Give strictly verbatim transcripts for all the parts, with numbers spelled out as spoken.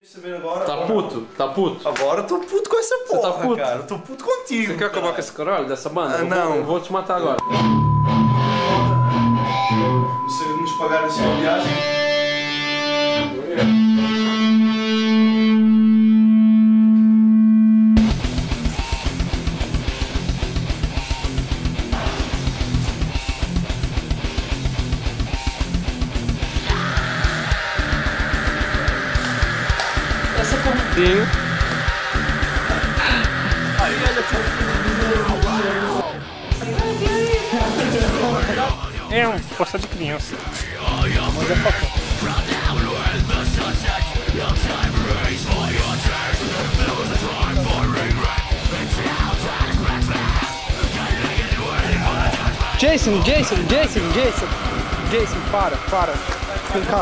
Saber agora. Tá puto, tá puto. Agora estou puto com essa porra, tá puto? cara. Estou puto contigo. Você quer acabar com esse caralho dessa banda? Ah, eu não. Vou, eu vou te matar agora. Se nos pagar assim a viagem. Essa corridinha. Aí, olha aqui. É um força de criança. Mas é papo. Jeyson, Jeyson, Jeyson, Jeyson. Jeyson, para, para. Vem cá.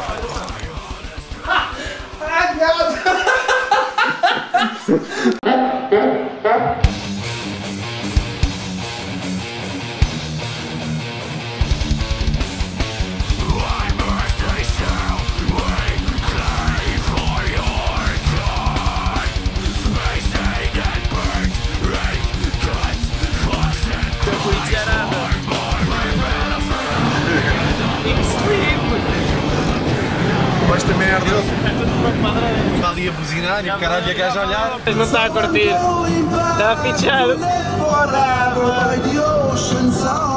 Ai, viado! Esta merda. Está ali a buzinar e o caralho a gajo a olhar. Mas não está a curtir. Está a fichar.